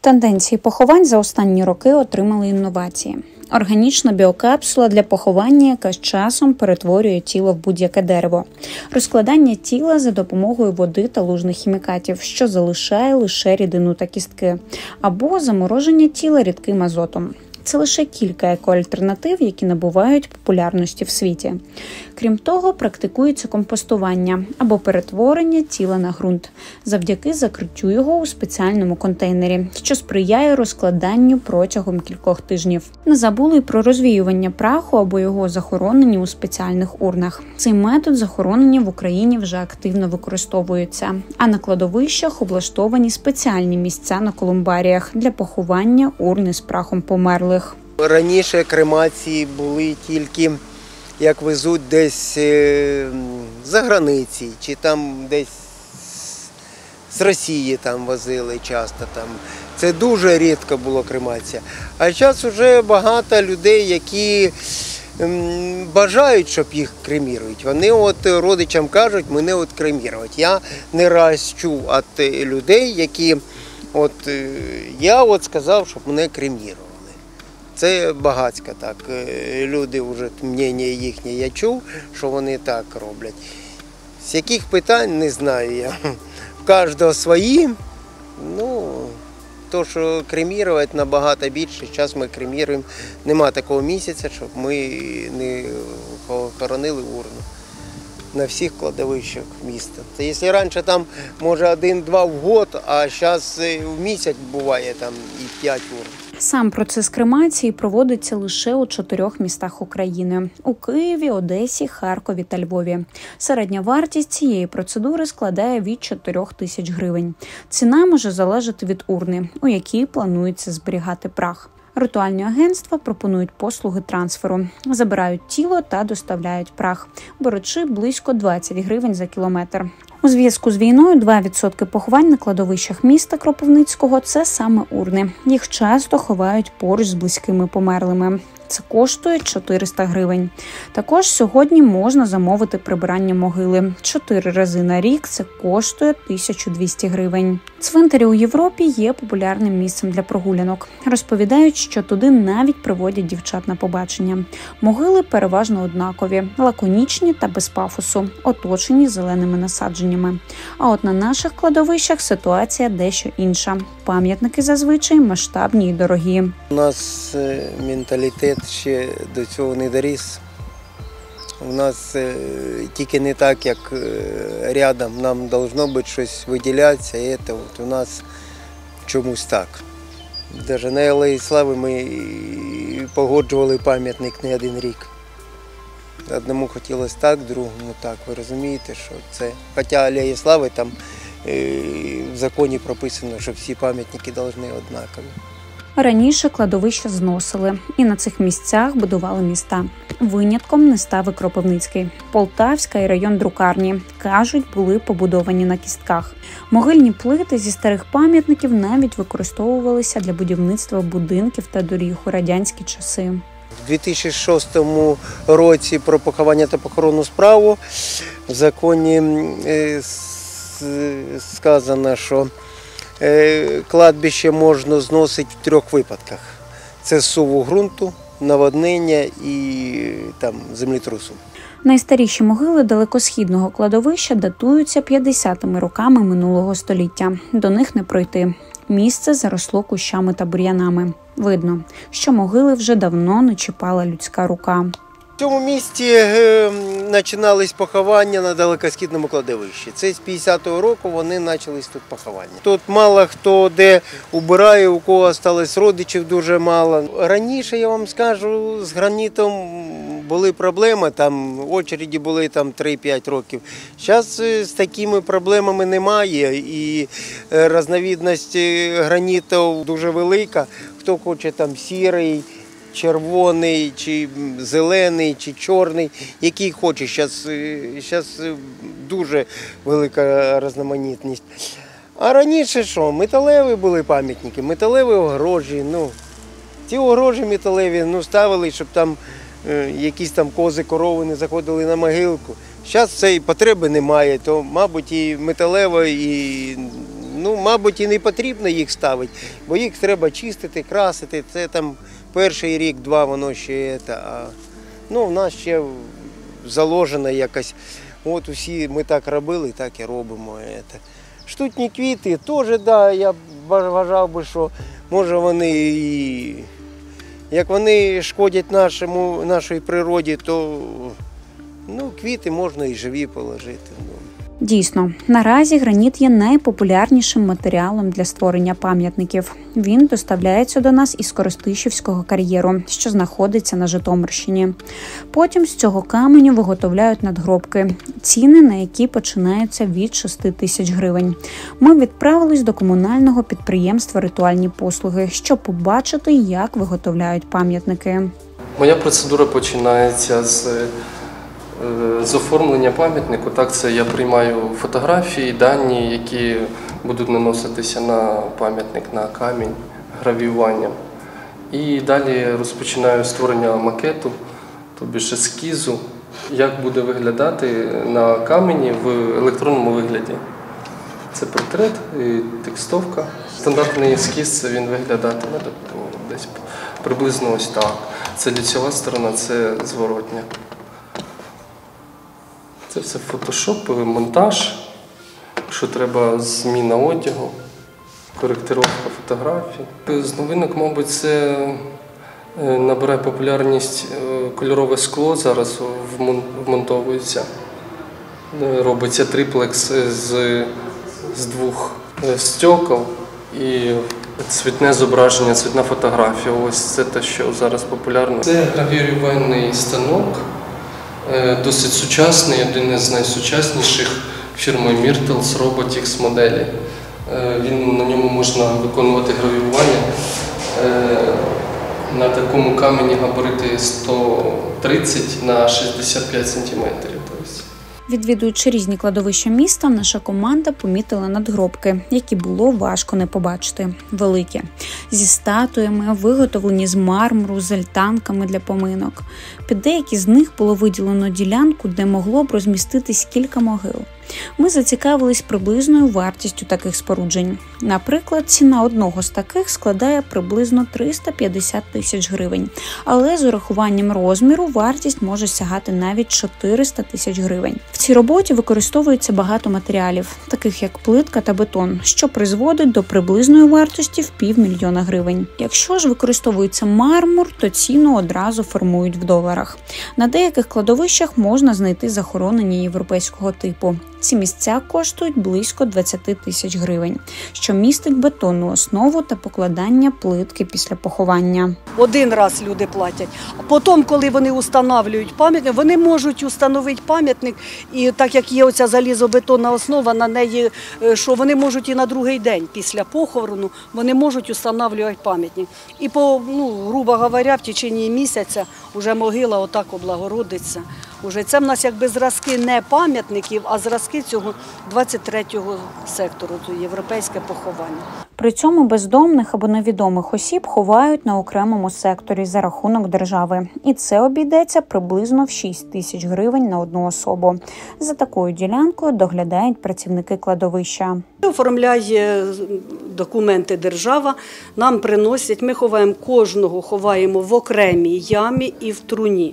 тенденції поховань за останні роки отримали інновації. Органічна біокапсула для поховання, яка з часом перетворює тіло в будь-яке дерево. Розкладання тіла за допомогою води та лужних хімікатів, що залишає лише рідину та кістки. Або замороження тіла рідким азотом. Це лише кілька екоальтернатив, які набувають популярності в світі. Крім того, практикується компостування або перетворення тіла на ґрунт, завдяки закриттю його у спеціальному контейнері, що сприяє розкладанню протягом кількох тижнів. Не забули й про розвіювання праху або його захоронення у спеціальних урнах. Цей метод захоронення в Україні вже активно використовується, а на кладовищах облаштовані спеціальні місця на колумбаріях для поховання урни з прахом померлих. Раніше кремації були тільки, як везуть десь за границі, чи там десь з Росії там возили часто. Це дуже рідко було кремація. А зараз вже багато людей, які бажають, щоб їх кремірують. Вони родичам кажуть, мене кремірувати. Я не раз чув від людей, які я сказав, щоб мене кремірували. Це багатська так. Люди вже мнення їхнє я чув, що вони так роблять. З яких питань, не знаю я. В кожного свої. То, що кремірувати набагато більше. Зараз ми креміруємо. Нема такого місяця, щоб ми не хоронили урну на всіх кладовищах міста. Це якщо раніше там, може, 1-2 в год, а зараз в місяць буває там і 5 урн. Сам процес кремації проводиться лише у 4 містах України – у Києві, Одесі, Харкові та Львові. Середня вартість цієї процедури складає від 4 тисяч гривень. Ціна може залежати від урни, у якій планується зберігати прах. Ритуальні агентства пропонують послуги трансферу. Забирають тіло та доставляють прах, беручи близько 20 гривень за кілометр. У зв'язку з війною 2% поховань на кладовищах міста Кропивницького – це саме урни. Їх часто ховають поруч з близькими померлими. Це коштує 400 гривень. Також сьогодні можна замовити прибирання могили. 4 рази на рік це коштує 1200 гривень. Цвинтарі у Європі є популярним місцем для прогулянок. Розповідають, що туди навіть приводять дівчат на побачення. Могили переважно однакові, лаконічні та без пафосу, оточені зеленими насадженнями. А от на наших кладовищах ситуація дещо інша. Пам'ятники зазвичай масштабні і дорогі. У нас менталітет ще до цього не доріс. У нас тільки не так, як рядом. Нам должно бути щось виділятися, і це у нас чомусь так. Навіть на Алеї Слави ми погоджували пам'ятник не один рік. Одному хотілося так, другому так. Ви розумієте, що це. Хоча Алея Слави там в законі прописано, що всі пам'ятники повинні однакові. Раніше кладовища зносили, і на цих місцях будували міста. Винятком не став і Кропивницький. Полтавська і район Друкарні, кажуть, були побудовані на кістках. Могильні плити зі старих пам'ятників навіть використовувалися для будівництва будинків та доріг у радянські часи. У 2006 році про поховання та похоронну справу в законі сказано, що кладбище можна зносити в 3 випадках. Це зсуву ґрунту, наводнення і землетрусу. Найстаріші могили далекосхідного кладовища датуються 50-ми роками минулого століття. До них не пройти. Місце заросло кущами та бур'янами. Видно, що могили вже давно не чіпала людська рука. В цьому місті починались поховання на далекосхідному кладовищі. Це з 50-го року вони почались тут поховання. Тут мало хто де убирає, у кого залишилось родичів дуже мало. Раніше, я вам скажу, з гранітом були проблеми, очереді були 3-5 років. Зараз з такими проблемами немає і різновидність гранітів дуже велика. Хто хоче сірий, червоний, чи зелений, чи чорний, який хоче. Зараз дуже велика різноманітність. А раніше що? Металеві були пам'ятники, металеві огорожі. Ці огорожі металеві ставили, щоб якісь кози, корови не заходили на могилку. Зараз цієї потреби немає, то, мабуть, і металева, і Ну, мабуть, і не потрібно їх ставити, бо їх треба чистити, красити. Це там перший рік-два воно ще ну, в нас ще заложено якось. От усі ми так робили, так і робимо. Штучні квіти теж, да, я вважав би, що може вони і як вони шкодять нашій природі, то ну, квіти можна і живі положити. Дійсно, наразі граніт є найпопулярнішим матеріалом для створення пам'ятників. Він доставляється до нас із Коростишівського кар'єру, що знаходиться на Житомирщині. Потім з цього каменю виготовляють надгробки, ціни на які починаються від 6 тисяч гривень. Ми відправились до комунального підприємства «Ритуальні послуги», щоб побачити, як виготовляють пам'ятники. Моя процедура починається з оформлення пам'ятнику. Так, це я приймаю фотографії, дані, які будуть наноситися на пам'ятник, на камінь, гравіюванням. І далі розпочинаю створення макету, тобто ескізу, як буде виглядати на камені в електронному вигляді. Це портрет, текстовка. Стандартний ескіз, він виглядатиме десь приблизно ось так. Це лицева сторона, це зворотня. Це все фотошоп, монтаж, що треба зміна одягу, коректировка фотографій. З новинок, мабуть, це набирає популярність кольорове скло, зараз вмонтовується. Робиться триплекс з двох стекол і цвітне зображення, цвітна фотографія. Ось це те, що зараз популярно. Це гравіювальний станок. Досить сучасний, один із найсучасніших фірми Myrtles Robotics моделі. На ньому можна виконувати гравіювання. На такому камені габарити 130 на 65 см. Відвідуючи різні кладовища міста, наша команда помітила надгробки, які було важко не побачити. Великі. Зі статуями, виготовлені з мармуру, з альтанками для поминок. Під деякі з них було виділено ділянку, де могло б розміститись кілька могил. Ми зацікавились приблизною вартістю таких споруджень. Наприклад, ціна одного з таких складає приблизно 350 тисяч гривень. Але з урахуванням розміру вартість може сягати навіть 400 тисяч гривень. В цій роботі використовується багато матеріалів, таких як плитка та бетон, що призводить до приблизної вартості в $500 000 гривень. Якщо ж використовується мармур, то ціну одразу формують в доларах. На деяких кладовищах можна знайти захоронені європейського типу. Ці місця коштують близько 20 тисяч гривень, що містить бетонну основу та покладання плитки після поховання. Один раз люди платять, а потім, коли вони встановлюють пам'ятник, вони можуть встановити пам'ятник, і так як є оця залізобетонна основа, на неї, що вони можуть і на другий день після похорону, вони можуть встановлювати пам'ятник. І, грубо говоря, в течение місяця вже могила отак облагородиться. Уже це в нас якби зразки не пам'ятників, а зразки цього 23-го сектору, європейське поховання. При цьому бездомних або невідомих осіб ховають на окремому секторі за рахунок держави. І це обійдеться приблизно в 6 тисяч гривень на одну особу. За такою ділянкою доглядають працівники кладовища. Оформляє документи держава, нам приносять, ми ховаємо кожного, ховаємо в окремій ямі і в труні.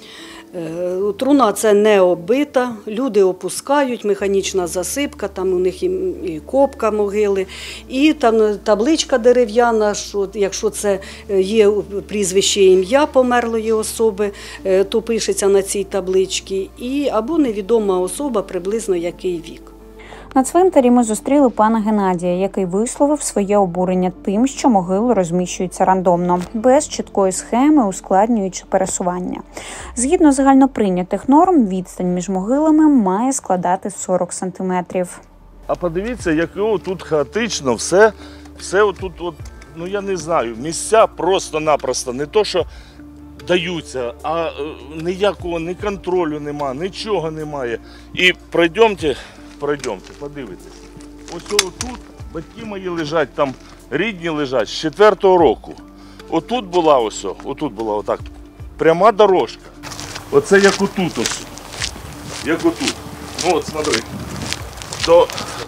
Труна – це не оббита, люди опускають, механічна засипка, там у них і копка могили, і там табличка дерев'яна, що якщо це є прізвище і ім'я померлої особи, то пишеться на цій табличці, або невідома особа, приблизно який вік. На цвинтарі ми зустріли пана Геннадія, який висловив своє обурення тим, що могили розміщуються рандомно, без чіткої схеми, ускладнюючи пересування. Згідно загальноприйнятих норм, відстань між могилами має складати 40 сантиметрів. А подивіться, як тут хаотично все отут, я не знаю, місця просто-напросто, не то, що даються, а ніякого ні контролю немає, нічого немає. І пройдемте, подивитесь. Ось тут батьки мої лежать, там рідні лежать з 4-го року. Отут була отак, пряма дорожка. Оце як отут ось. Як отут. От, смотри.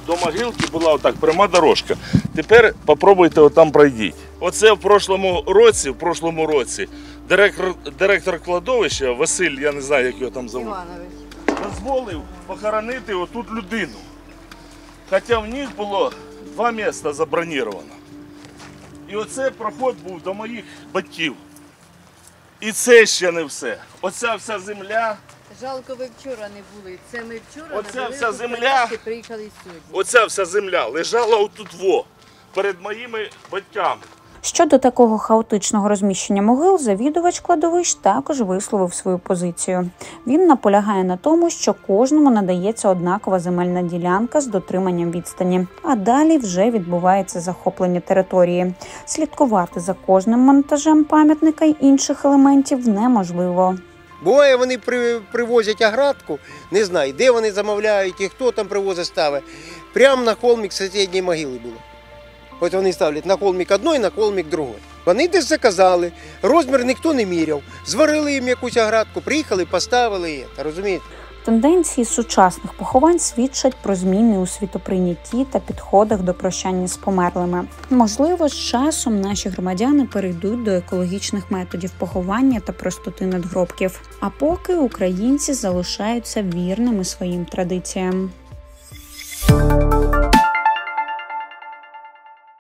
до могилки була отак пряма дорожка. Тепер попробуйте отам пройдіть. Оце в прошлому році директор кладовища Василь, я не знаю, як його там зовут, дозволив похоронити отут людину. Хоча в них було 2 місця заброніровано. І оце проход був до моїх батьків. І це ще не все. Оця вся земля. Жалко, ви вчора не були. Це ми вчора Оця не були, вся земля, приїхали сьогодні. оця вся земля лежала отут перед моїми батьками. Щодо такого хаотичного розміщення могил, завідувач кладовищ також висловив свою позицію. Він наполягає на тому, що кожному надається однакова земельна ділянка з дотриманням відстані, а далі вже відбувається захоплення території. Слідкувати за кожним монтажем пам'ятника й інших елементів неможливо. Буває, вони привозять оградку, не знаю, де вони замовляють і хто там привозить ставить. Прямо на холмик сусідньої могили було. От вони ставлять на холмик одної, на холмик другої. Вони десь заказали, розмір ніхто не міряв. Зварили їм якусь оградку, приїхали, поставили її, розумієте? Тенденції сучасних поховань свідчать про зміни у світоприйнятті та підходах до прощання з померлими. Можливо, з часом наші громадяни перейдуть до екологічних методів поховання та простоти надгробків. А поки українці залишаються вірними своїм традиціям.